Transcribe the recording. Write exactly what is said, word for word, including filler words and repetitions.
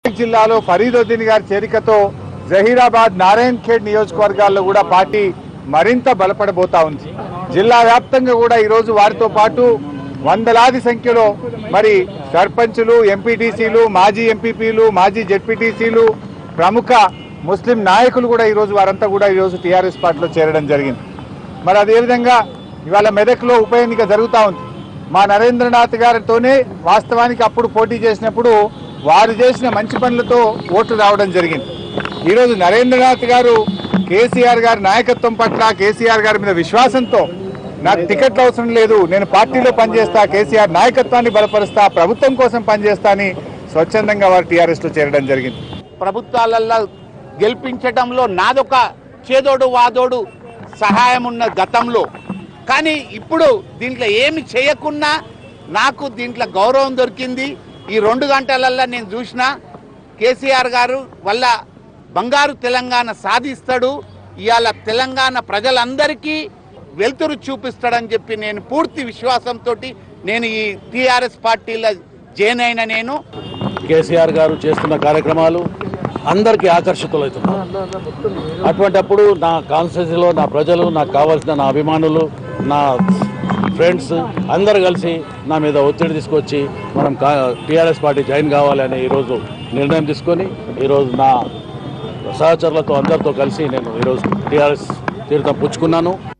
జిల్లాలో ఫరీదుద్దీన్ గారి చేరికతో జహీరాబాద్ నారాయణ్ ఖేడ్ నియోజకవర్గాల్లో కూడా పార్టీ మరింత బలపడబోతా ఉంది. జిల్లా వ్యాప్తంగా కూడా ఈరోజు వారితో పాటు వందలాది సంఖ్యలో మరి సర్పంచులు, ఎంపీటీసీలు, మాజీ ఎంపీపీలు, మాజీ జెడ్పీటీసీలు, ప్రముఖ ముస్లిం నాయకులు కూడా ఈరోజు వారంతా కూడా ఈరోజు టీఆర్ఎస్ పార్టీలో చేరడం జరిగింది. మరి అదేవిధంగా ఇవాళ మెదక్లో ఉప ఎన్నిక జరుగుతూ ఉంది. మా నరేంద్రనాథ్ గారితోనే వాస్తవానికి అప్పుడు పోటీ చేసినప్పుడు వారు చేసిన మంచి పనులతో ఓట్లు రావడం జరిగింది. ఈరోజు నరేంద్రనాథ్ గారు కేసీఆర్ గారి నాయకత్వం పట్ల, కేసీఆర్ గారి మీద విశ్వాసంతో నాకు టికెట్లు అవసరం లేదు, నేను పార్టీలో పనిచేస్తా, కేసీఆర్ నాయకత్వాన్ని బలపరుస్తా, ప్రభుత్వం కోసం పనిచేస్తా అని స్వచ్ఛందంగా వారు టీఆర్ఎస్లో చేరడం జరిగింది. ప్రభుత్వాలలో గెలిపించడంలో నాదొక చేదోడు వాదోడు సహాయం ఉన్న గతంలో, కానీ ఇప్పుడు దీంట్లో ఏమి చేయకున్నా నాకు దీంట్లో గౌరవం దొరికింది. ఈ రెండు గంటలల్లో నేను చూసిన కేసీఆర్ గారు వల్ల బంగారు తెలంగాణ సాధిస్తాడు, ఇవాళ తెలంగాణ ప్రజలందరికీ వెలుతురు చూపిస్తాడని చెప్పి నేను పూర్తి విశ్వాసంతో నేను ఈ టీఆర్ఎస్ పార్టీలో జాయిన్ అయిన. నేను కేసీఆర్ గారు చేస్తున్న కార్యక్రమాలు అందరికీ ఆకర్షితులవుతున్నారు. అటువంటిప్పుడు నా కాన్స్టిట్యూన్సీలో నా ప్రజలు, నాకు కావాల్సిన నా అభిమానులు, నా ఫ్రెండ్స్ అందరు కలిసి నా మీద ఒత్తిడి తీసుకొచ్చి మనం టీఆర్ఎస్ పార్టీ జాయిన్ కావాలని ఈరోజు నిర్ణయం తీసుకొని ఈరోజు నా సహచరులతో అందరితో కలిసి నేను ఈరోజు టీఆర్ఎస్ తీర్థం పుచ్చుకున్నాను.